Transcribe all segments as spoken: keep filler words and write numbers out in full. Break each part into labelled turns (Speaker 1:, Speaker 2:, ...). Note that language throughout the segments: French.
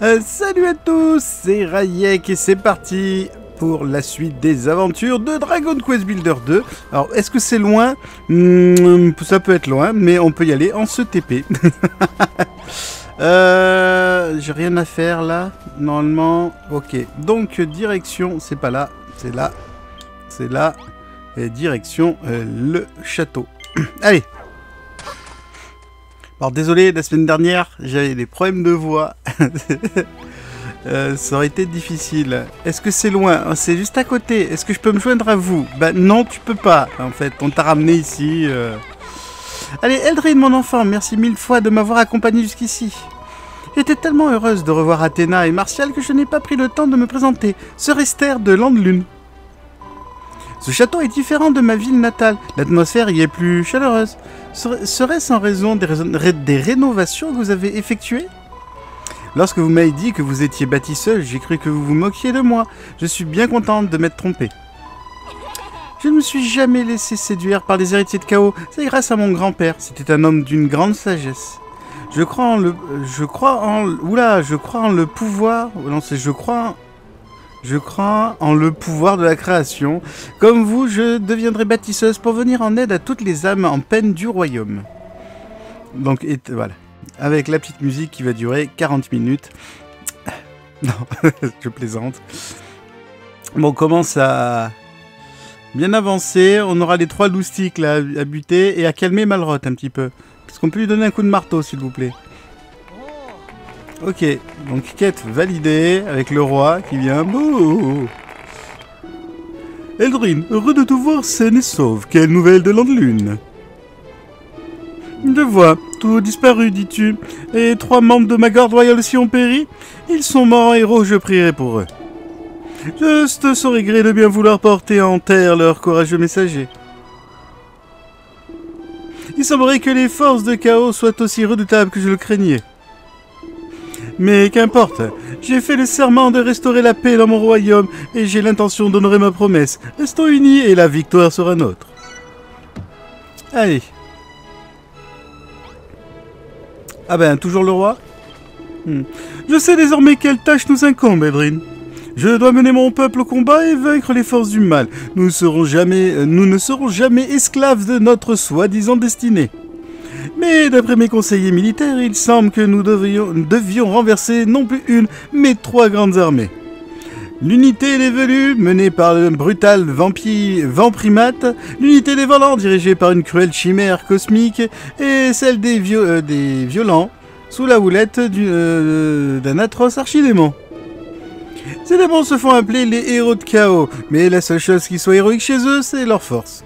Speaker 1: Euh, salut à tous, c'est Rayek et c'est parti pour la suite des aventures de Dragon Quest Builder deux. Alors, est-ce que c'est loin? mmh, Ça peut être loin, mais on peut y aller en se T P. euh, J'ai rien à faire là, normalement. Ok, donc direction, c'est pas là, c'est là, c'est là. Et direction euh, le château. Allez. Alors désolé, la semaine dernière, j'avais des problèmes de voix. euh, ça aurait été difficile. Est-ce que c'est loin? C'est juste à côté. Est-ce que je peux me joindre à vous? Bah non, tu peux pas. En fait, on t'a ramené ici. Euh... Allez, Eldrin, mon enfant, merci mille fois de m'avoir accompagné jusqu'ici. J'étais tellement heureuse de revoir Athéna et Martial que je n'ai pas pris le temps de me présenter. Sœur Esther de Landelune. Ce château est différent de ma ville natale. L'atmosphère y est plus chaleureuse. Serait-ce en raison des, ré des rénovations que vous avez effectuées? Lorsque vous m'avez dit que vous étiez bâtisseuse, j'ai cru que vous vous moquiez de moi. Je suis bien contente de m'être trompée. Je ne me suis jamais laissé séduire par les héritiers de Chaos. C'est grâce à mon grand-père. C'était un homme d'une grande sagesse. Je crois en le... Je crois en... Oula, je crois en le pouvoir... Non, c'est je crois... En... Je crois en le pouvoir de la création. Comme vous, je deviendrai bâtisseuse pour venir en aide à toutes les âmes en peine du royaume. Donc, et, voilà. Avec la petite musique qui va durer quarante minutes. Non, je plaisante. Bon, on commence à bien avancer. On aura les trois loustiques là à buter et à calmer Malroth un petit peu. Est-ce qu'on peut lui donner un coup de marteau, s'il vous plaît? Ok, donc quête validée avec le roi qui vient. Bouh. Eldrin, heureux de te voir saine et sauve. Quelle nouvelle de Landelune? Je vois, tout disparu, dis-tu. Et trois membres de ma garde royale aussi ont péri? Ils sont morts en héros, je prierai pour eux. Je te saurais gré de bien vouloir porter en terre leurs courageux messagers. Il semblerait que les forces de Chaos soient aussi redoutables que je le craignais. Mais qu'importe, j'ai fait le serment de restaurer la paix dans mon royaume et j'ai l'intention d'honorer ma promesse. Restons unis et la victoire sera nôtre. Allez. Ah ben, toujours le roi? hmm. Je sais désormais quelle tâche nous incombe, Eldrin. Je dois mener mon peuple au combat et vaincre les forces du mal. Nous, serons jamais, nous ne serons jamais esclaves de notre soi-disant destinée. Mais d'après mes conseillers militaires, il semble que nous devions, devions renverser non plus une, mais trois grandes armées. L'unité des velus, menée par le brutal vampire Vamprimate, l'unité des volants, dirigée par une cruelle chimère cosmique, et celle des, vio euh, des violents, sous la houlette d'un euh, atroce archidémon. Ces démons se font appeler les héros de Chaos, mais la seule chose qui soit héroïque chez eux, c'est leur force.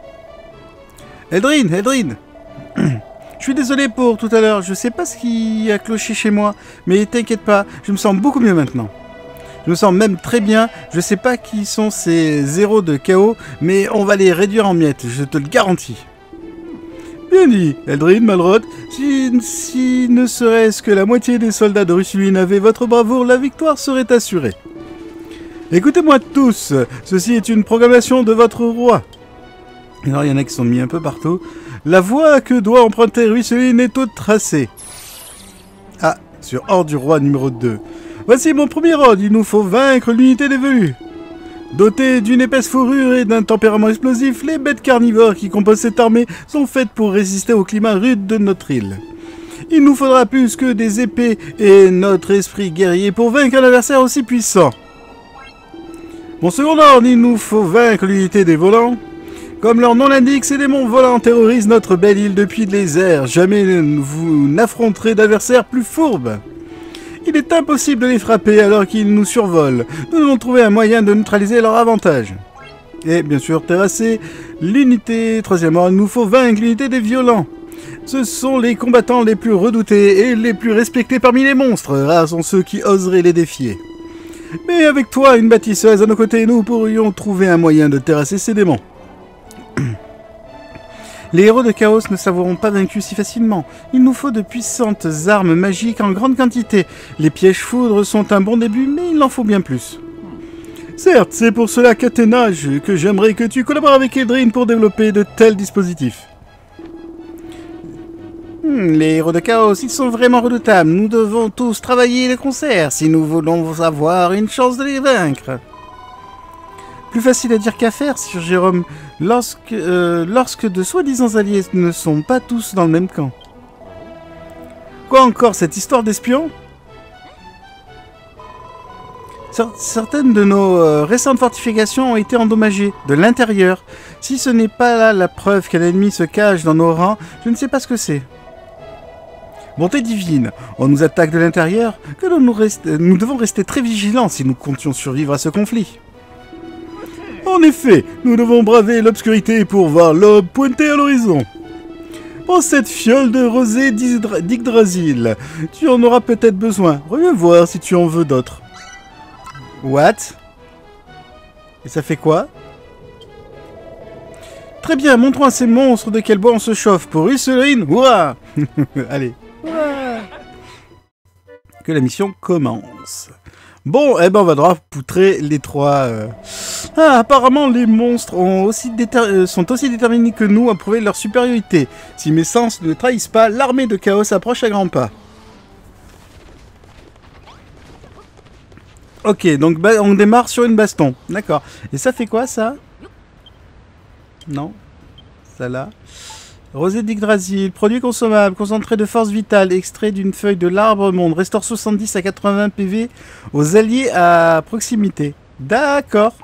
Speaker 1: Eldrin, Eldrin Je suis désolé pour tout à l'heure, je sais pas ce qui a cloché chez moi, mais t'inquiète pas, je me sens beaucoup mieux maintenant. Je me sens même très bien, je sais pas qui sont ces héros de Chaos, mais on va les réduire en miettes, je te le garantis. Bien dit, Eldrin, Malroth, si, si ne serait-ce que la moitié des soldats de Russuline avaient votre bravoure, la victoire serait assurée. Écoutez-moi tous, ceci est une proclamation de votre roi. Alors il y en a qui sont mis un peu partout. La voie que doit emprunter Russuline est toute tracée. Ah, sur Ordre du Roi numéro deux. Voici mon premier ordre, il nous faut vaincre l'unité des velus. Dotées d'une épaisse fourrure et d'un tempérament explosif, les bêtes carnivores qui composent cette armée sont faites pour résister au climat rude de notre île. Il nous faudra plus que des épées et notre esprit guerrier pour vaincre un adversaire aussi puissant. Mon second ordre, il nous faut vaincre l'unité des volants. Comme leur nom l'indique, ces démons volants terrorisent notre belle île depuis les airs. Jamais vous n'affronterez d'adversaires plus fourbes. Il est impossible de les frapper alors qu'ils nous survolent. Nous devons trouver un moyen de neutraliser leur avantage. Et bien sûr, terrasser l'unité. Troisième ordre, il nous faut vaincre l'unité des violents. Ce sont les combattants les plus redoutés et les plus respectés parmi les monstres. Rares sont ceux qui oseraient les défier. Mais avec toi, une bâtisseuse à nos côtés, nous pourrions trouver un moyen de terrasser ces démons. Les héros de Chaos ne seront pas vaincus si facilement. Il nous faut de puissantes armes magiques en grande quantité. Les pièges foudres sont un bon début, mais il en faut bien plus. Certes, c'est pour cela qu'Athéna, que j'aimerais que tu collabores avec Eldrin pour développer de tels dispositifs. Hmm, les héros de Chaos, ils sont vraiment redoutables. Nous devons tous travailler de concert si nous voulons avoir une chance de les vaincre. Plus facile à dire qu'à faire, Sir Jérôme, lorsque, euh, lorsque de soi-disant alliés ne sont pas tous dans le même camp. Quoi encore, cette histoire d'espion? Certaines de nos euh, récentes fortifications ont été endommagées, de l'intérieur. Si ce n'est pas là la preuve qu'un ennemi se cache dans nos rangs, je ne sais pas ce que c'est. Bonté divine, on nous attaque de l'intérieur, que nous, reste... nous devons rester très vigilants si nous comptions survivre à ce conflit. En effet, nous devons braver l'obscurité pour voir l'aube pointer à l'horizon. Oh, cette fiole de rosée d'Yggdrasil, tu en auras peut-être besoin. Reviens voir si tu en veux d'autres. What? Et ça fait quoi? Très bien, montrons à ces monstres de quel bois on se chauffe. Pour Ursuline, ouah. Allez. Ouah. Que la mission commence. Bon, eh ben on va devoir poutrer les trois... Euh... Ah, apparemment les monstres ont aussi déter... sont aussi déterminés que nous à prouver leur supériorité. Si mes sens ne trahissent pas, l'armée de Chaos approche à grands pas. Ok, donc on démarre sur une baston. D'accord. Et ça fait quoi, ça? Non. Ça là. Rosée d'Yggdrasil. Produit consommable. Concentré de force vitale. Extrait d'une feuille de l'arbre monde. Restaure soixante-dix à quatre-vingts P V aux alliés à proximité. D'accord.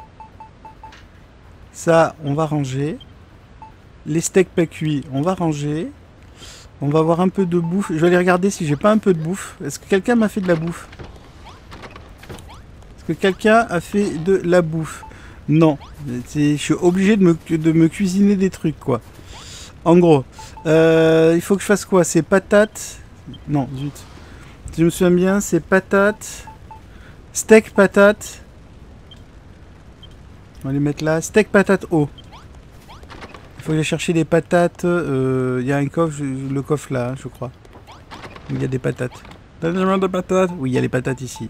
Speaker 1: Ça, on va ranger. Les steaks pas cuits, on va ranger. On va avoir un peu de bouffe. Je vais aller regarder si j'ai pas un peu de bouffe. Est-ce que quelqu'un m'a fait de la bouffe? Que quelqu'un a fait de la bouffe. Non. Je suis obligé de me, de me cuisiner des trucs, quoi. En gros. Euh, il faut que je fasse quoi? C'est patates. Non, zut. Si je me souviens bien, c'est patates. Steak, patates. On va les mettre là. Steak, patates, eau. Il faut que j'aille chercher des patates. Il euh, y a un coffre, le coffre là, je crois. Il y a des patates. Donnez-moi des patates. Oui, il y a les patates ici.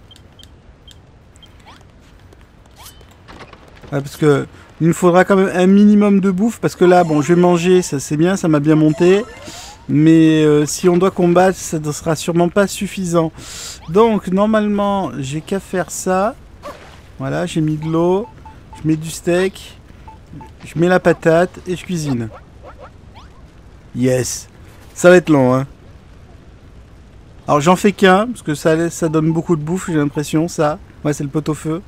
Speaker 1: Ouais, parce que il nous faudra quand même un minimum de bouffe, parce que là, bon, je vais manger, ça c'est bien, ça m'a bien monté, mais euh, si on doit combattre, ça ne sera sûrement pas suffisant. Donc, normalement, j'ai qu'à faire ça. Voilà, j'ai mis de l'eau, je mets du steak, je mets la patate et je cuisine. Yes, ça va être long, hein. Alors, j'en fais qu'un, parce que ça, ça donne beaucoup de bouffe, j'ai l'impression, ça. Ouais, c'est le pot-au-feu.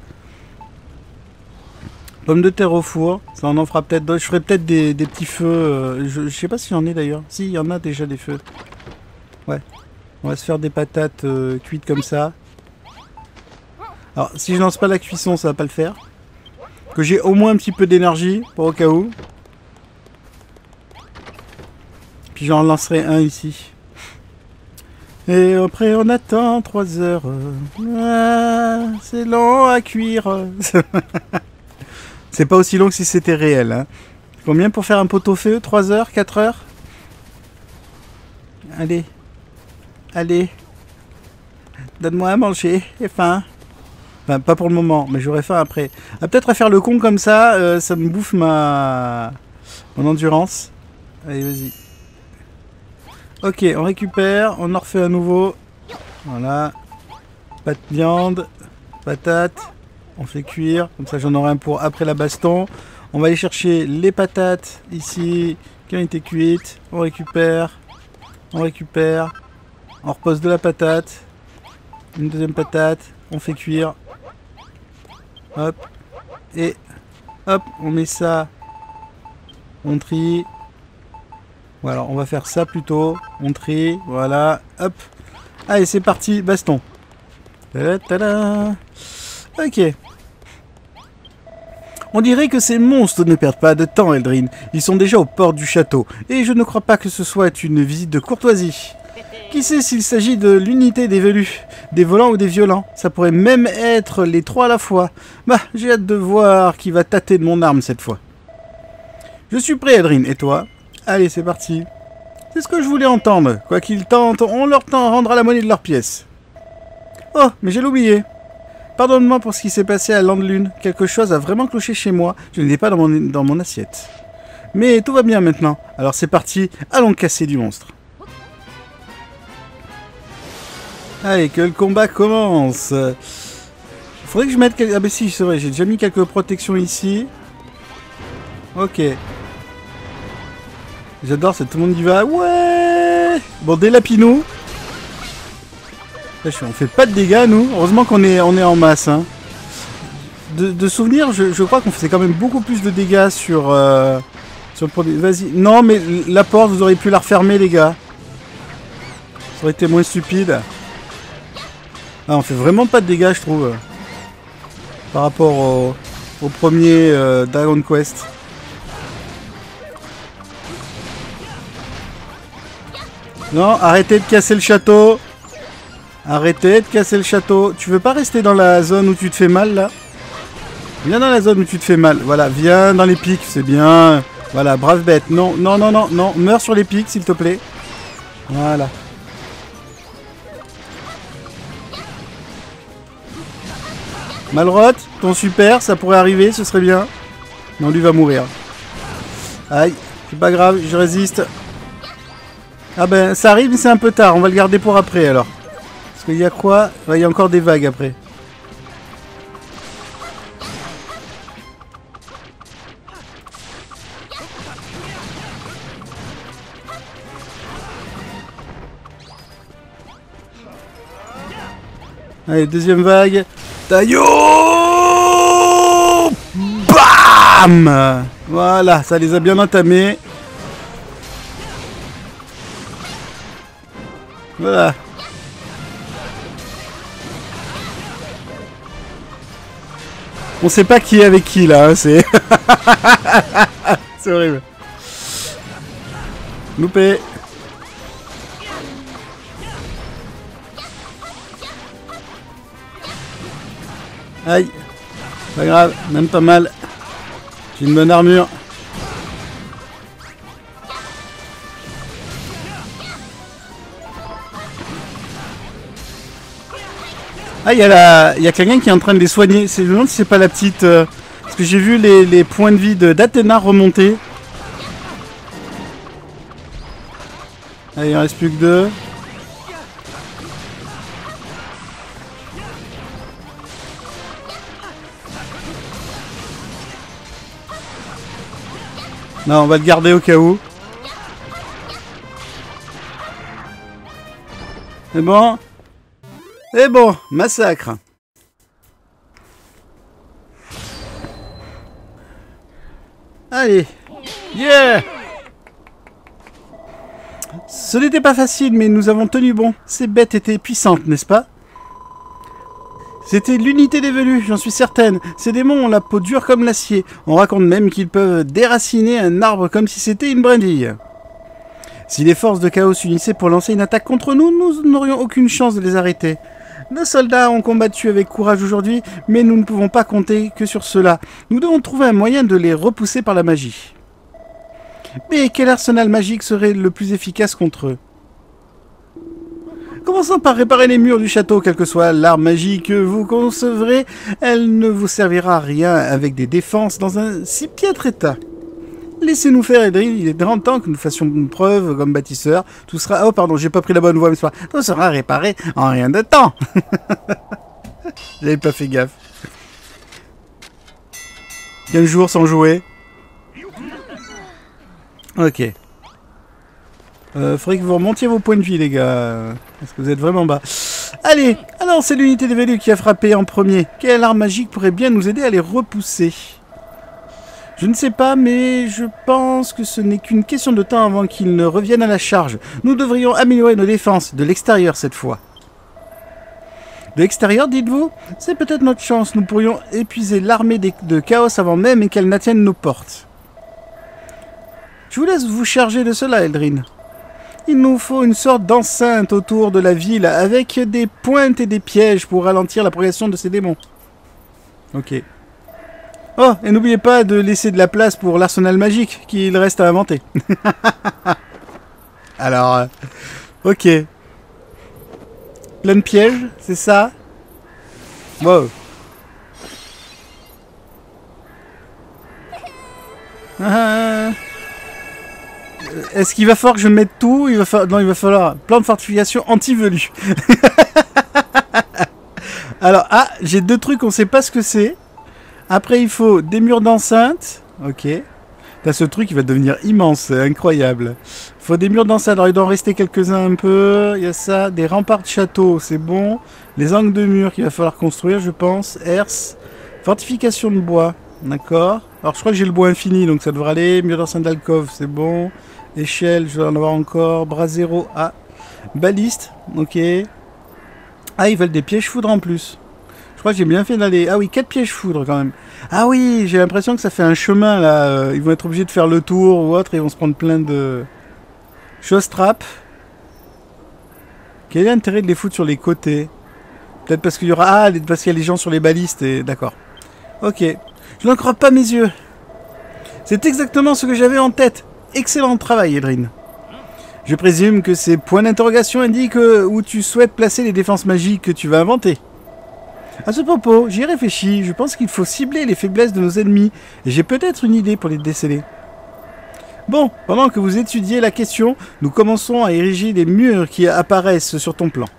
Speaker 1: Pommes de terre au four, ça on en fera peut-être d'autres. Je ferai peut-être des, des petits feux. Euh, je, je sais pas s'il y en a d'ailleurs. Si, il y en a déjà des feux. Ouais. On va se faire des patates euh, cuites comme ça. Alors, si je lance pas la cuisson, ça va pas le faire. Que j'ai au moins un petit peu d'énergie, pour au cas où. Puis j'en lancerai un ici. Et après on attend trois heures. Ah, c'est long à cuire. C'est pas aussi long que si c'était réel. Hein. Combien pour faire un pot-au-feu? trois heures? quatre heures? Allez. Allez. Donne-moi à manger. J'ai faim. Enfin, pas pour le moment, mais j'aurai faim après. Ah, peut-être à faire le con comme ça, euh, ça me bouffe ma... mon endurance. Allez, vas-y. Ok, on récupère. On en refait à nouveau. Voilà. Pas de viande. Patate. On fait cuire, comme ça j'en aurai un pour après la baston. On va aller chercher les patates ici qui ont été cuites. On récupère, on récupère, on repose de la patate, une deuxième patate, on fait cuire. Hop, et hop, on met ça, on trie. Voilà, on va faire ça plutôt, on trie, voilà, hop. Allez, c'est parti, baston. Tada, tada. Ok. On dirait que ces monstres ne perdent pas de temps, Eldrin. Ils sont déjà aux portes du château, et je ne crois pas que ce soit une visite de courtoisie. Qui sait s'il s'agit de l'unité des velus, des volants ou des violents? Ça pourrait même être les trois à la fois. Bah, j'ai hâte de voir qui va tâter de mon arme cette fois. Je suis prêt, Eldrin, et toi? Allez, c'est parti. C'est ce que je voulais entendre. Quoi qu'ils tentent, on leur rendra la monnaie de leurs pièces. Oh, mais j'ai oublié. Pardonne-moi pour ce qui s'est passé à Landlune. Quelque chose a vraiment cloché chez moi. Je n'étais pas dans mon, dans mon assiette. Mais tout va bien maintenant. Alors c'est parti, allons casser du monstre. Allez, que le combat commence. Faudrait que je mette... Quel... Ah bah si, c'est vrai, j'ai déjà mis quelques protections ici. Ok. J'adore, c'est tout le monde y va. Ouais. Bon, des lapinous. On fait pas de dégâts, nous. Heureusement qu'on est, on est en masse. Hein. De, de souvenir, je, je crois qu'on faisait quand même beaucoup plus de dégâts sur... Euh, sur le produit. Vas-y. Non, mais la porte, vous auriez pu la refermer, les gars. Ça aurait été moins stupide. Ah, on fait vraiment pas de dégâts, je trouve. Par rapport au, au premier euh, Dragon Quest. Non, arrêtez de casser le château. Arrêtez de casser le château. Tu veux pas rester dans la zone où tu te fais mal, là? Viens dans la zone où tu te fais mal. Voilà, viens dans les pics, c'est bien. Voilà, brave bête. Non, non, non, non, non. Meurs sur les pics, s'il te plaît. Voilà. Malroth, ton super, ça pourrait arriver, ce serait bien. Non, lui va mourir. Aïe, c'est pas grave, je résiste. Ah ben, ça arrive, mais c'est un peu tard. On va le garder pour après, alors. Parce qu'il y a quoi? Il y a encore des vagues, après. Allez, deuxième vague. Taillot! Bam! Voilà, ça les a bien entamés. Voilà. On sait pas qui est avec qui là, hein, c'est... c'est horrible. Loupé. Aïe. Pas grave, même pas mal. J'ai une bonne armure. Ah, il y a, la... y a quelqu'un qui est en train de les soigner. Je me demande si c'est pas la petite... Euh... Parce que j'ai vu les, les points de vie d'Athéna remonter. Allez, il en reste plus que deux. Non, on va le garder au cas où. C'est bon. C'est bon, massacre. Allez. Yeah. Ce n'était pas facile, mais nous avons tenu bon. Ces bêtes étaient puissantes, n'est-ce pas? C'était l'unité des velus, j'en suis certaine. Ces démons ont la peau dure comme l'acier. On raconte même qu'ils peuvent déraciner un arbre comme si c'était une brindille. Si les forces de chaos s'unissaient pour lancer une attaque contre nous, nous n'aurions aucune chance de les arrêter. Nos soldats ont combattu avec courage aujourd'hui, mais nous ne pouvons pas compter que sur cela. Nous devons trouver un moyen de les repousser par la magie. Mais quel arsenal magique serait le plus efficace contre eux? Commençons par réparer les murs du château, quelle que soit l'arme magique que vous concevrez, elle ne vous servira à rien avec des défenses dans un si piètre état. Laissez-nous faire, Edril, il est grand temps que nous fassions une preuve comme bâtisseur. Tout sera... Oh pardon, j'ai pas pris la bonne voie, mais c'est pas... Tout sera réparé en rien de temps. J'avais pas fait gaffe. quinze jours sans jouer. Ok. Euh, faudrait que vous remontiez vos points de vie, les gars. Parce que vous êtes vraiment bas. Allez, alors c'est l'unité des velus qui a frappé en premier. Quelle arme magique pourrait bien nous aider à les repousser? Je ne sais pas, mais je pense que ce n'est qu'une question de temps avant qu'ils ne reviennent à la charge. Nous devrions améliorer nos défenses, de l'extérieur cette fois. De l'extérieur, dites-vous? C'est peut-être notre chance. Nous pourrions épuiser l'armée de Chaos avant même qu'elle n'atteigne nos portes. Je vous laisse vous charger de cela, Eldrin. Il nous faut une sorte d'enceinte autour de la ville avec des pointes et des pièges pour ralentir la progression de ces démons. Ok. Oh, et n'oubliez pas de laisser de la place pour l'arsenal magique qu'il reste à inventer. Alors, euh, ok. Plein de pièges, c'est ça? Wow. Ah. Est-ce qu'il va falloir que je mette tout? Il va falloir... Non, il va falloir plan de fortification anti-velu. Alors, ah, j'ai deux trucs, on sait pas ce que c'est. Après, il faut des murs d'enceinte. Ok. Là, ce truc, il va devenir immense, c'est incroyable. Il faut des murs d'enceinte, alors il doit en rester quelques-uns un peu. Il y a ça, des remparts de château, c'est bon. Les angles de murs qu'il va falloir construire, je pense. Herse. Fortification de bois, d'accord. Alors, je crois que j'ai le bois infini, donc ça devrait aller. Mur d'enceinte d'alcôve, c'est bon. Échelle, je dois en avoir encore. Brasero, ah. Baliste, ok. Ah, ils veulent des pièges foudres en plus. Je crois que j'ai bien fait d'aller... Ah oui, quatre pièges foudres quand même. Ah oui, j'ai l'impression que ça fait un chemin là. Ils vont être obligés de faire le tour ou autre. Et ils vont se prendre plein de... Chose trappe. Quel est l'intérêt de les foutre sur les côtés? Peut-être parce qu'il y aura... Ah, parce qu'il y a les gens sur les balistes et... D'accord. Ok. Je n'en crois pas mes yeux. C'est exactement ce que j'avais en tête. Excellent travail, Edrine. Je présume que ces points d'interrogation indiquent où tu souhaites placer les défenses magiques que tu vas inventer. À ce propos, j'y ai réfléchi, je pense qu'il faut cibler les faiblesses de nos ennemis, et j'ai peut-être une idée pour les déceler. Bon, pendant que vous étudiez la question, nous commençons à ériger des murs qui apparaissent sur ton plan.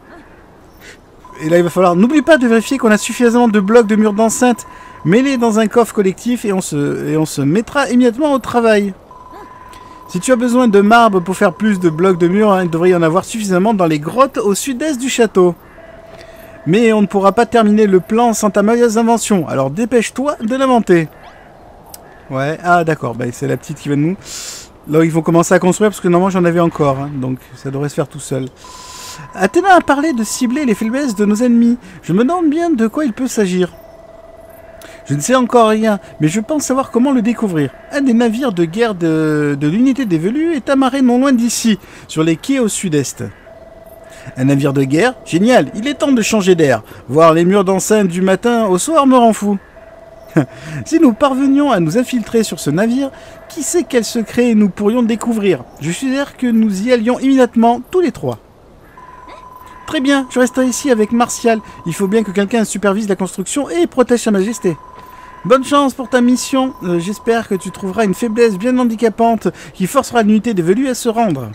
Speaker 1: Et là, il va falloir... N'oublie pas de vérifier qu'on a suffisamment de blocs de murs d'enceinte mêlés dans un coffre collectif, et on se, et on se mettra immédiatement au travail. Si tu as besoin de marbre pour faire plus de blocs de murs, hein, il devrait y en avoir suffisamment dans les grottes au sud-est du château. Mais on ne pourra pas terminer le plan sans ta merveilleuse invention. Alors dépêche-toi de l'inventer. Ouais, ah d'accord, bah, c'est la petite qui va de nous. Là, ils vont commencer à construire parce que normalement j'en avais encore. Hein, donc ça devrait se faire tout seul. Athéna a parlé de cibler les faiblesses de nos ennemis. Je me demande bien de quoi il peut s'agir. Je ne sais encore rien, mais je pense savoir comment le découvrir. Un des navires de guerre de, de l'unité des Velus est amarré non loin d'ici, sur les quais au sud-est. Un navire de guerre? Génial, il est temps de changer d'air. Voir les murs d'enceinte du matin au soir me rend fou. Si nous parvenions à nous infiltrer sur ce navire, qui sait quel secret nous pourrions découvrir? Je suggère que nous y allions immédiatement, tous les trois. Très bien, je resterai ici avec Martial. Il faut bien que quelqu'un supervise la construction et protège sa majesté. Bonne chance pour ta mission. Euh, J'espère que tu trouveras une faiblesse bien handicapante qui forcera l'unité des Velus à se rendre.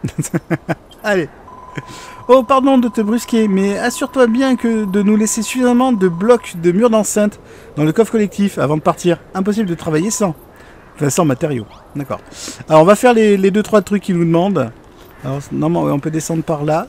Speaker 1: Allez. Oh, pardon de te brusquer, mais assure-toi bien que de nous laisser suffisamment de blocs de murs d'enceinte dans le coffre collectif avant de partir. Impossible de travailler sans. Enfin, sans matériaux. D'accord. Alors, on va faire les, les deux trois trucs qu'ils nous demandent. Alors, normalement, on peut descendre par là.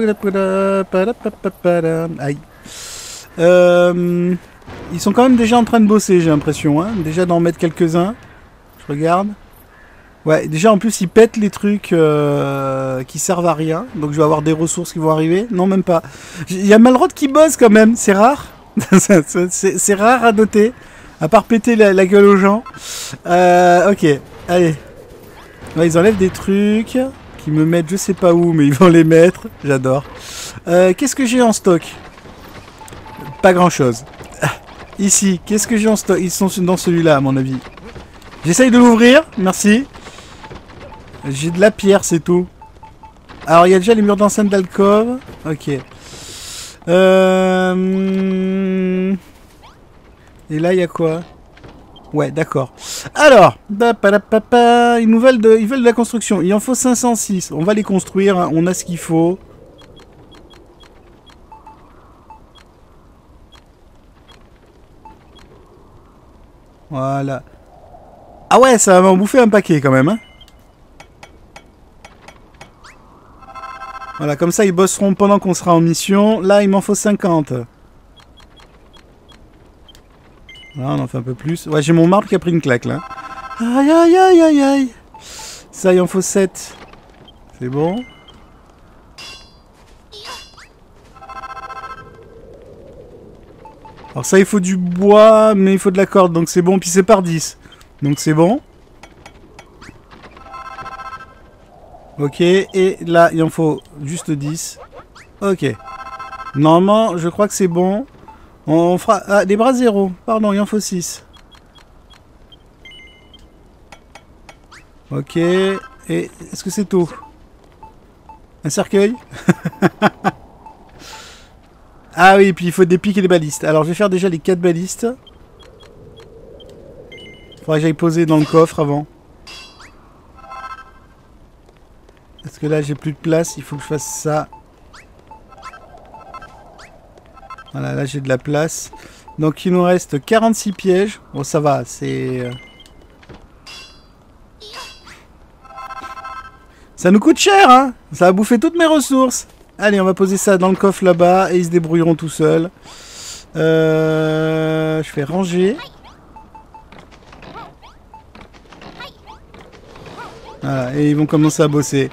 Speaker 1: Aïe. Euh, ils sont quand même déjà en train de bosser, j'ai l'impression. Hein. Déjà d'en mettre quelques-uns. Je regarde. Ouais, déjà en plus ils pètent les trucs euh, qui servent à rien. Donc je vais avoir des ressources qui vont arriver. Non, même pas. Il y a Malrod qui bosse quand même, c'est rare. C'est rare à noter. À part péter la, la gueule aux gens. Euh, ok, allez. Ouais, ils enlèvent des trucs qui me mettent je sais pas où, mais ils vont les mettre. J'adore. Euh, qu'est-ce que j'ai en stock? Pas grand chose. Ici, qu'est-ce que j'ai en stock? Ils sont dans celui-là à mon avis. J'essaye de l'ouvrir, merci. J'ai de la pierre, c'est tout. Alors, il y a déjà les murs d'enceinte d'alcôve. Ok. Euh... Et là, il y a quoi? Ouais, d'accord. Alors, ils nous veulent de, ils veulent de la construction. Il en faut cinq cent six. On va les construire, hein. On a ce qu'il faut. Voilà. Ah ouais, ça va m'en bouffer un paquet quand même, hein. Voilà, comme ça ils bosseront pendant qu'on sera en mission. Là, il m'en faut cinquante. Là, on en fait un peu plus. Ouais, j'ai mon marbre qui a pris une claque, là. Aïe, aïe, aïe, aïe, aïe. Ça, il en faut sept. C'est bon. Alors ça, il faut du bois, mais il faut de la corde, donc c'est bon. Puis c'est par dix. Donc c'est bon. Ok, et là, il en faut juste dix. Ok. Normalement, je crois que c'est bon. On fera... Ah, des bras zéro. Pardon, il en faut six. Ok. Et est-ce que c'est tout? Un cercueil? Ah oui, puis il faut des pics et des balistes. Alors, je vais faire déjà les quatre balistes. Faudrait que j'aille poser dans le coffre avant. Parce que là, j'ai plus de place. Il faut que je fasse ça. Voilà, là, j'ai de la place. Donc, il nous reste quarante-six pièges. Bon, ça va, c'est... Ça nous coûte cher, hein. Ça a bouffé toutes mes ressources. Allez, on va poser ça dans le coffre là-bas et ils se débrouilleront tout seuls. Euh... Je fais ranger. Voilà, et ils vont commencer à bosser.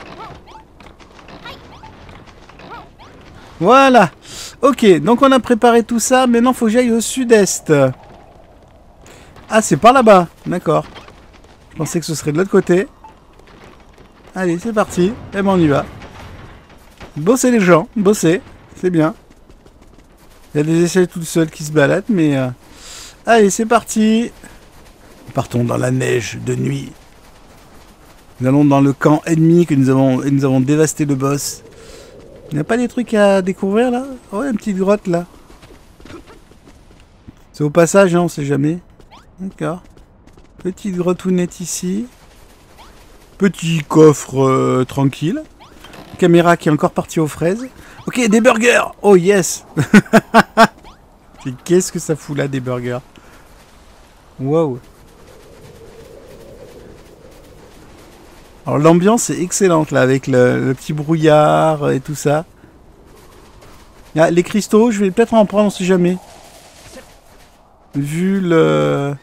Speaker 1: Voilà. Ok, donc on a préparé tout ça. Maintenant, il faut que j'aille au sud-est. Ah, c'est par là-bas. D'accord. Je pensais que ce serait de l'autre côté. Allez, c'est parti. Et ben, on y va. Bosser les gens. Bosser. C'est bien. Il y a des essais tout seuls qui se baladent, mais... Euh... Allez, c'est parti. Partons dans la neige de nuit. Nous allons dans le camp ennemi que nous avons, et nous avons dévasté le boss. Il n'y a pas des trucs à découvrir là? Oh, il y a une petite grotte là. C'est au passage, hein, on sait jamais. D'accord. Petite grottounette ici. Petit coffre euh, tranquille. Caméra qui est encore partie aux fraises. Ok, des burgers. Oh yes. Qu'est-ce que ça fout là, des burgers? Wow. Alors l'ambiance est excellente là, avec le, le petit brouillard et tout ça. Ah, les cristaux, je vais peut-être en prendre, on sait jamais. Vu le...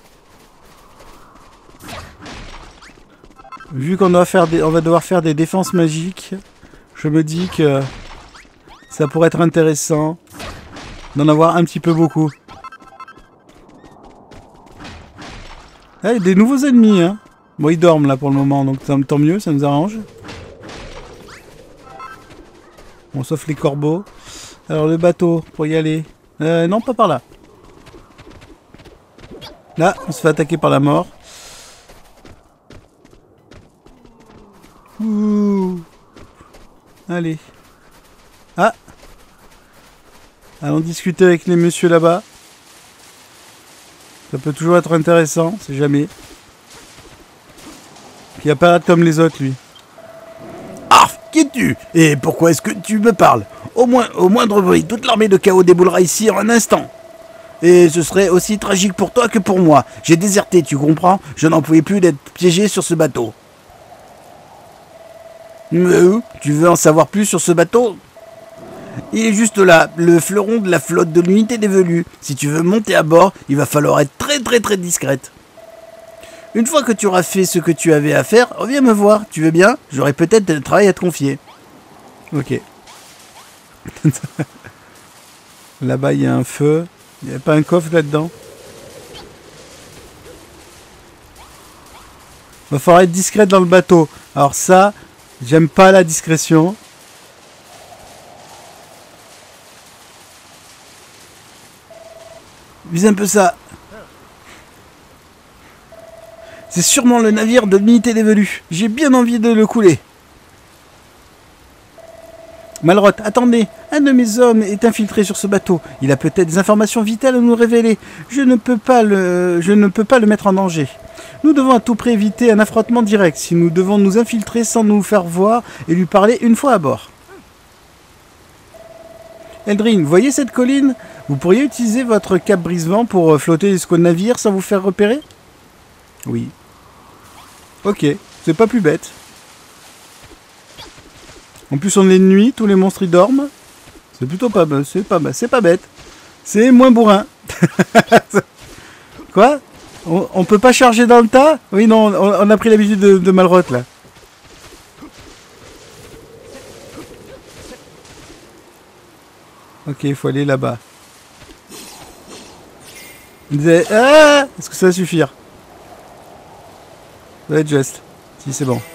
Speaker 1: Vu qu'on doit faire des, on va devoir faire des défenses magiques, je me dis que ça pourrait être intéressant d'en avoir un petit peu beaucoup. Ah, il y a des nouveaux ennemis, hein. Bon, ils dorment là pour le moment, donc tant mieux, ça nous arrange. Bon, sauf les corbeaux. Alors le bateau, pour y aller. Euh, non, pas par là. Là, on se fait attaquer par la mort. Ouh. Allez. Ah. Allons discuter avec les messieurs là-bas. Ça peut toujours être intéressant, c'est jamais. Qui apparaît comme les autres, lui. Arf, qui es-tu? Et pourquoi est-ce que tu me parles? Au moins, au moindre bruit, toute l'armée de chaos déboulera ici en un instant. Et ce serait aussi tragique pour toi que pour moi. J'ai déserté, tu comprends? Je n'en pouvais plus d'être piégé sur ce bateau. Euh, tu veux en savoir plus sur ce bateau? Il est juste là, le fleuron de la flotte de l'unité des velus. Si tu veux monter à bord, il va falloir être très très très discrète. Une fois que tu auras fait ce que tu avais à faire, reviens me voir, tu veux bien? J'aurai peut-être des travail à te confier. Ok. Là-bas, il y a un feu. Il n'y a pas un coffre là-dedans? Va falloir être discret dans le bateau. Alors ça, j'aime pas la discrétion. Vise un peu ça. C'est sûrement le navire de l'unité des velus. J'ai bien envie de le couler. Malroth, attendez. Un de mes hommes est infiltré sur ce bateau. Il a peut-être des informations vitales à nous révéler. Je ne peux pas le, je ne peux pas le mettre en danger. Nous devons à tout prix éviter un affrontement direct. Si nous devons nous infiltrer sans nous faire voir et lui parler une fois à bord. Eldrin, voyez cette colline? Vous pourriez utiliser votre cap brise-vent pour flotter jusqu'au navire sans vous faire repérer? Oui. Ok, c'est pas plus bête. En plus, on est de nuit, tous les monstres y dorment. C'est plutôt pas, c'est pas, c'est pas bête. C'est moins bourrin. Quoi? on, on peut pas charger dans le tas? Oui, non, on, on a pris l'habitude de, de Malroth là. Ok, il faut aller là-bas. Il disait, ah, est-ce que ça va suffire? Ça va être juste. Si, c'est bon.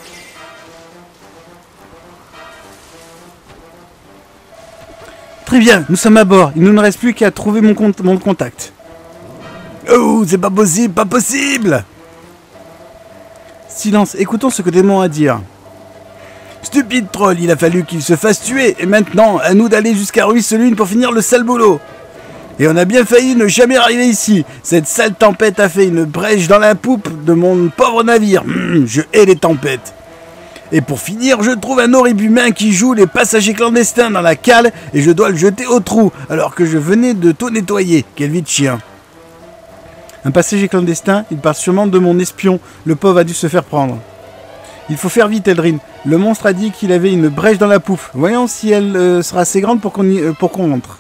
Speaker 1: Très bien, nous sommes à bord. Il ne nous reste plus qu'à trouver mon, compte, mon contact. Oh, c'est pas possible, pas possible! Silence, écoutons ce que Démon a à dire. Stupide troll, il a fallu qu'il se fasse tuer. Et maintenant, à nous d'aller jusqu'à Ruisselune pour finir le sale boulot. Et on a bien failli ne jamais arriver ici. Cette sale tempête a fait une brèche dans la poupe de mon pauvre navire. Mmh, je hais les tempêtes. Et pour finir, je trouve un horrible humain qui joue les passagers clandestins dans la cale et je dois le jeter au trou alors que je venais de tout nettoyer. Quelle vie de chien. Un passager clandestin, il parle sûrement de mon espion. Le pauvre a dû se faire prendre. Il faut faire vite, Eldrin. Le monstre a dit qu'il avait une brèche dans la poupe. Voyons si elle euh, sera assez grande pour qu'on euh, pour qu'on entre.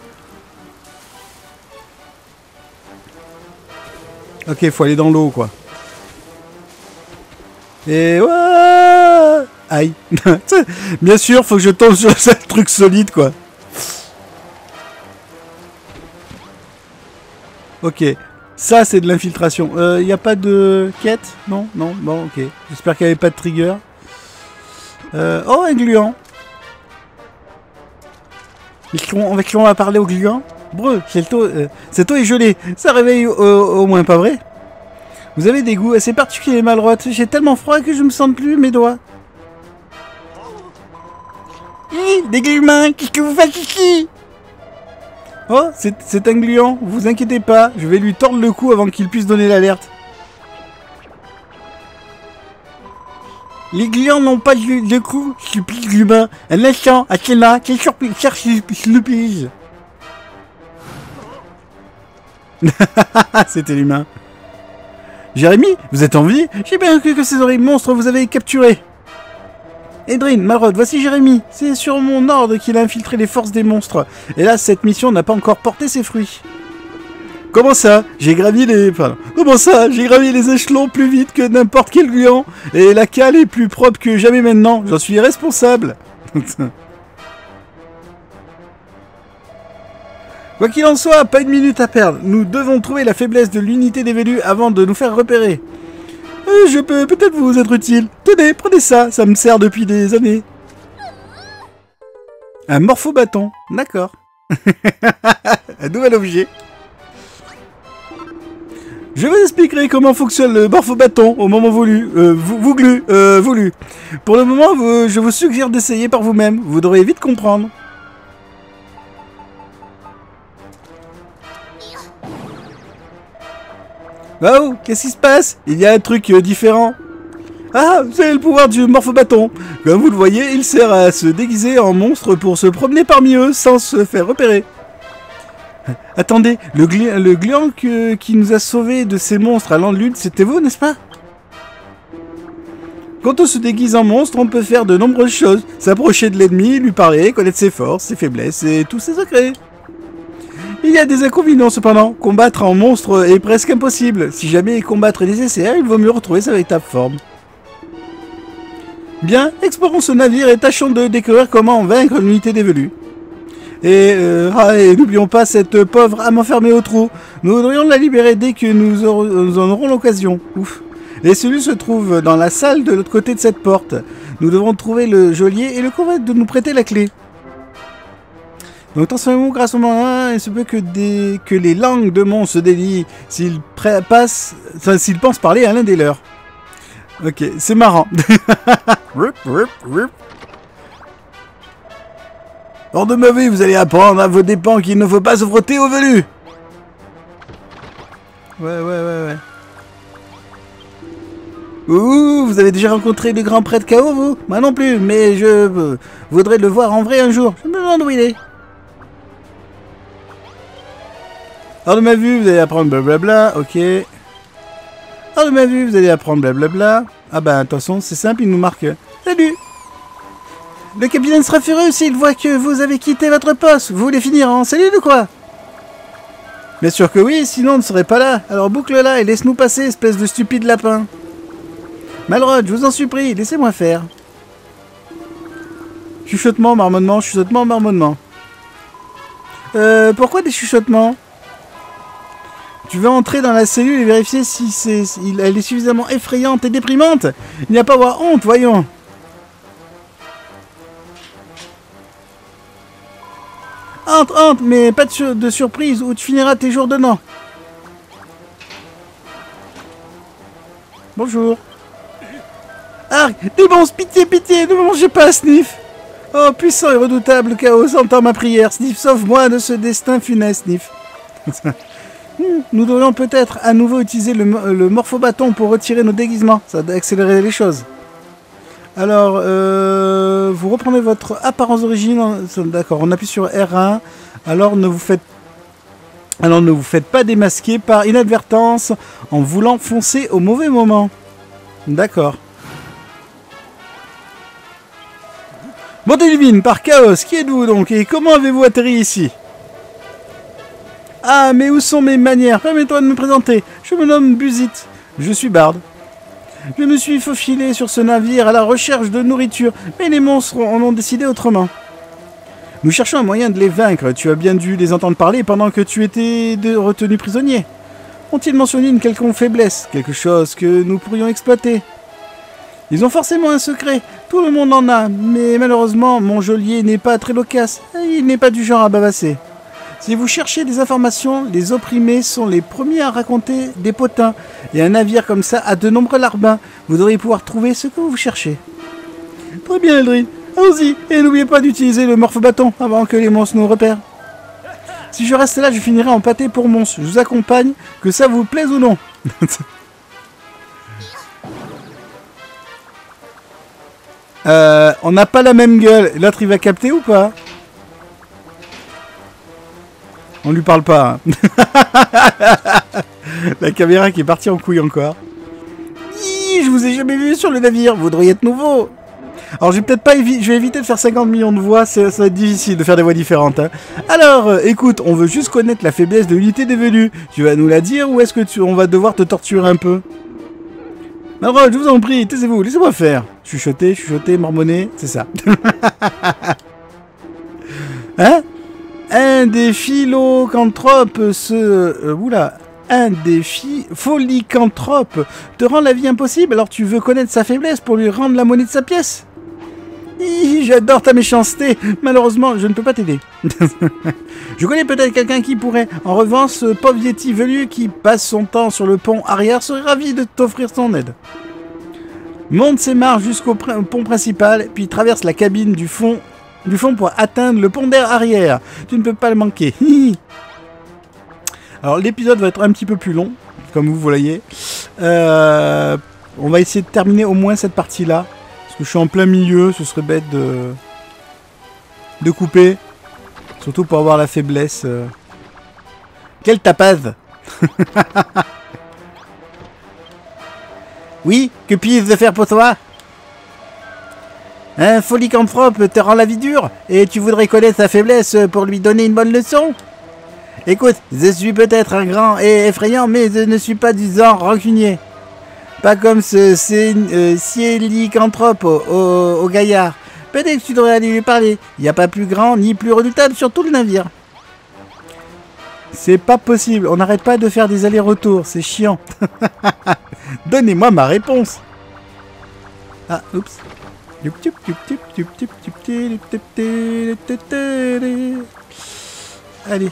Speaker 1: Ok, il faut aller dans l'eau, quoi. Et ouais. Aïe. Bien sûr, faut que je tombe sur ce truc solide, quoi. Ok. Ça, c'est de l'infiltration. Il euh, n'y a pas de quête? Non? Non? Bon, ok. J'espère qu'il n'y avait pas de trigger. Euh, oh, un gluant. Avec qui on va parler au gluant? Breu, cette eau, euh, cette eau est gelée. Ça réveille au, au moins, pas vrai? Vous avez des goûts assez particuliers, Malrod. J'ai tellement froid que je me sens plus mes doigts. Hi, des gluants, qu'est-ce que vous faites ici? Oh, c'est un gluant, vous inquiétez pas, je vais lui tordre le cou avant qu'il puisse donner l'alerte. Les gluants n'ont pas de, de cou, stupide humain. Un instant, Athéna, quelle surprise, cherche stupide. C'était l'humain. Jérémy, vous êtes en vie? J'ai bien cru que ces horribles monstres vous avez capturés. Eldrin, Malrod, voici Jérémy. C'est sur mon ordre qu'il a infiltré les forces des monstres. Et là, cette mission n'a pas encore porté ses fruits. Comment ça? J'ai gravi les... Pardon. Comment ça? J'ai gravi les échelons plus vite que n'importe quel gluant. Et la cale est plus propre que jamais maintenant. J'en suis responsable. Quoi qu'il en soit, pas une minute à perdre. Nous devons trouver la faiblesse de l'unité des Vélus avant de nous faire repérer. Euh, je peux peut-être vous être utile. Tenez, prenez ça, ça me sert depuis des années. Un morpho-bâton, d'accord. Un nouvel objet. Je vous expliquerai comment fonctionne le morpho-bâton au moment voulu. Euh, voulu, euh, voulu. Pour le moment, vous, je vous suggère d'essayer par vous-même. Vous devrez vite comprendre. Oh, qu'est-ce qui se passe? Il y a un truc euh, différent. Ah, c'est le pouvoir du morpho-bâton. Comme vous le voyez, il sert à se déguiser en monstre pour se promener parmi eux sans se faire repérer. Attendez, le, gli le gluant que, qui nous a sauvés de ces monstres à l'Anlude, c'était vous, n'est-ce pas? Quand on se déguise en monstre, on peut faire de nombreuses choses. S'approcher de l'ennemi, lui parler, connaître ses forces, ses faiblesses et tous ses secrets. Il y a des inconvénients cependant. Combattre en monstre est presque impossible. Si jamais combattre est nécessaire, il vaut mieux retrouver sa véritable forme. Bien, explorons ce navire et tâchons de découvrir comment vaincre l'unité des Vélus. Et, euh, ah, et n'oublions pas cette pauvre âme enfermée au trou. Nous devrions la libérer dès que nous, aurons, nous en aurons l'occasion. Ouf. Les cellules se trouvent dans la salle de l'autre côté de cette porte. Nous devrons trouver le geôlier et le convaincre de nous prêter la clé. Donc transformez-vous grâce au moment, il se peut que, des, que les langues de Mons se délient s'ils passent, enfin, s'ils pensent parler à l'un des leurs. Ok, c'est marrant. Hors de ma vie, vous allez apprendre à vos dépens qu'il ne faut pas se frotter aux Vélus. Ouais, ouais, ouais, ouais. Ouh, vous avez déjà rencontré le grand prêtre Chaos, vous? Moi non plus, mais je euh, voudrais le voir en vrai un jour. Je me demande où il est. Hors de ma vue, vous allez apprendre blablabla, ok. Hors de ma vue, vous allez apprendre blablabla. Ah bah attention, c'est simple, il nous marque. Salut! Le capitaine sera furieux s'il voit que vous avez quitté votre poste. Vous voulez finir en cellule ou quoi? Bien sûr que oui, sinon on ne serait pas là. Alors boucle-la et laisse-nous passer, espèce de stupide lapin. Malrod, je vous en supplie, laissez-moi faire. Chuchotement, marmonnement, chuchotement, marmonnement. Euh, pourquoi des chuchotements? Tu veux entrer dans la cellule et vérifier si c'est, si elle est suffisamment effrayante et déprimante? Il n'y a pas à avoir honte, voyons. Entre, entre, mais pas de, sur de surprise ou tu finiras tes jours dedans. Bonjour. Ah, démence, pitié, pitié, ne me mangez pas, Sniff. Oh, puissant et redoutable Chaos, entends ma prière. Sniff, sauve-moi de ce destin funeste, Sniff. Nous devrions peut-être à nouveau utiliser le, le morpho-bâton pour retirer nos déguisements. Ça doit accélérer les choses. Alors, euh, vous reprenez votre apparence d'origine. D'accord, on appuie sur R un. Alors ne vous faites Alors ne vous faites pas démasquer par inadvertance en voulant foncer au mauvais moment. D'accord. Bonté divine, par Chaos, qui êtes-vous donc et comment avez-vous atterri ici? Ah, mais où sont mes manières? Permets-toi de me présenter. Je me nomme Buzit. Je suis barde. Je me suis faufilé sur ce navire à la recherche de nourriture, mais les monstres en ont décidé autrement. Nous cherchons un moyen de les vaincre. Tu as bien dû les entendre parler pendant que tu étais de retenu prisonnier. Ont-ils mentionné une quelconque faiblesse? Quelque chose que nous pourrions exploiter? Ils ont forcément un secret. Tout le monde en a. Mais malheureusement, mon geôlier n'est pas très loquace. Il n'est pas du genre à bavasser. Si vous cherchez des informations, les opprimés sont les premiers à raconter des potins. Et un navire comme ça a de nombreux larbins. Vous devriez pouvoir trouver ce que vous cherchez. Très bien, Eldrin. Allons-y, et n'oubliez pas d'utiliser le morphe-bâton avant que les monstres nous repèrent. Si je reste là, je finirai en pâté pour monstres. Je vous accompagne, que ça vous plaise ou non. euh, on n'a pas la même gueule. L'autre, il va capter ou pas? On lui parle pas. Hein. La caméra qui est partie en couille encore. Hi, je vous ai jamais vu sur le navire. Vous devriez être nouveau. Alors je vais peut-être pas évi je vais éviter de faire cinquante millions de voix, ça va être difficile de faire des voix différentes. Hein. Alors, euh, écoute, on veut juste connaître la faiblesse de l'unité des Velus. Tu vas nous la dire ou est-ce que tu on va devoir te torturer un peu? Malraux, je vous en prie, taisez-vous, laissez-moi faire. Chuchoter, chuchoter, marmonner, c'est ça. Hein? Un des philocanthropes se... Euh, oula. Un des folicanthropes te rend la vie impossible, alors tu veux connaître sa faiblesse pour lui rendre la monnaie de sa pièce? J'adore ta méchanceté. Malheureusement, je ne peux pas t'aider. Je connais peut-être quelqu'un qui pourrait. En revanche, ce pauvre Yeti velu qui passe son temps sur le pont arrière serait ravi de t'offrir son aide. Monte ses marches jusqu'au pont principal, puis traverse la cabine du fond, du fond pour atteindre le pont d'air arrière. Tu ne peux pas le manquer. Alors, l'épisode va être un petit peu plus long, comme vous voyez. Euh, on va essayer de terminer au moins cette partie-là. Parce que je suis en plein milieu, ce serait bête de, de couper. Surtout pour avoir la faiblesse. Euh... Quelle tapade. Oui, que puis-je faire pour toi? Un folicanthrope te rend la vie dure et tu voudrais connaître sa faiblesse pour lui donner une bonne leçon? Écoute, je suis peut-être un grand et effrayant, mais je ne suis pas du genre rancunier. Pas comme ce euh, cielicanthrope au, au, au gaillard. Peut-être que tu devrais aller lui parler. Il n'y a pas plus grand ni plus redoutable sur tout le navire. C'est pas possible. On n'arrête pas de faire des allers-retours. C'est chiant. Donnez-moi ma réponse. Ah, oups. Allez.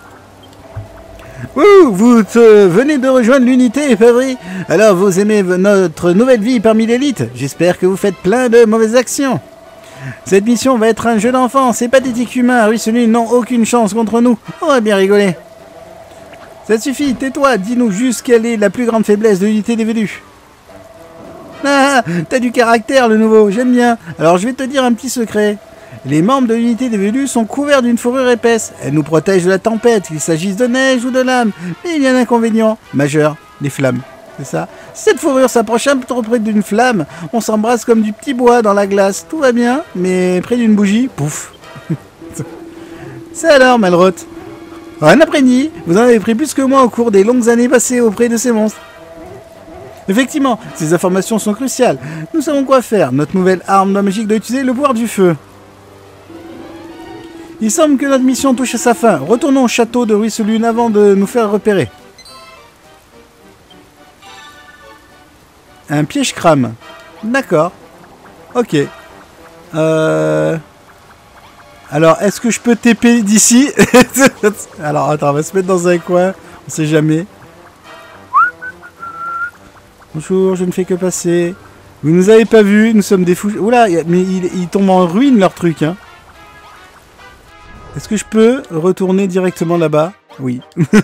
Speaker 1: Ouh, vous euh, venez de rejoindre l'unité, pas vrai? Alors vous aimez notre nouvelle vie parmi l'élite? J'espère que vous faites plein de mauvaises actions. Cette mission va être un jeu d'enfant, ces pathétiques humains ruisselus n'ont aucune chance contre nous. On va bien rigoler. Ça suffit, tais-toi, dis-nous juste quelle est la plus grande faiblesse de l'unité des Velus. Ah, t'as du caractère le nouveau, j'aime bien. Alors je vais te dire un petit secret. Les membres de l'unité des Velus sont couverts d'une fourrure épaisse. Elle nous protège de la tempête, qu'il s'agisse de neige ou de lame. Mais il y a un inconvénient majeur, les flammes. C'est ça. Si cette fourrure s'approche un peu trop près d'une flamme, on s'embrasse comme du petit bois dans la glace. Tout va bien, mais près d'une bougie, pouf. C'est alors, Malraux. Un après-midi, vous en avez pris plus que moi au cours des longues années passées auprès de ces monstres. Effectivement, ces informations sont cruciales. Nous savons quoi faire. Notre nouvelle arme magique doit utiliser le pouvoir du feu. Il semble que notre mission touche à sa fin. Retournons au château de Ruisselune avant de nous faire repérer. Un piège crame. D'accord. Ok. Euh... Alors, est-ce que je peux T P d'ici? Alors, attends, on va se mettre dans un coin. On sait jamais. Bonjour, je ne fais que passer. Vous nous avez pas vus, nous sommes des fous. Oula, mais ils il tombent en ruine leur truc, hein. Est-ce que je peux retourner directement là-bas? Oui.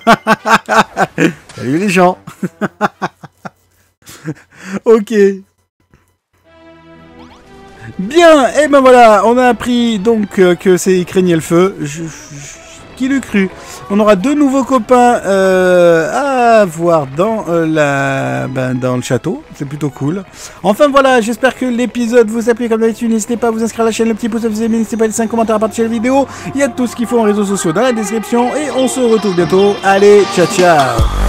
Speaker 1: Salut les gens. Ok. Bien, et ben voilà, on a appris donc euh, que c'est craignaient le feu. Je, je, qui l'eût cru? On aura deux nouveaux copains euh, à voir dans, euh, la, ben, dans le château. C'est plutôt cool. Enfin voilà, j'espère que l'épisode vous a plu comme d'habitude. N'hésitez pas à vous inscrire à la chaîne, le petit pouce à vous aimer. N'hésitez pas à laisser un commentaire, à partager la vidéo. Il y a tout ce qu'il faut en réseaux sociaux dans la description. Et on se retrouve bientôt. Allez, ciao ciao.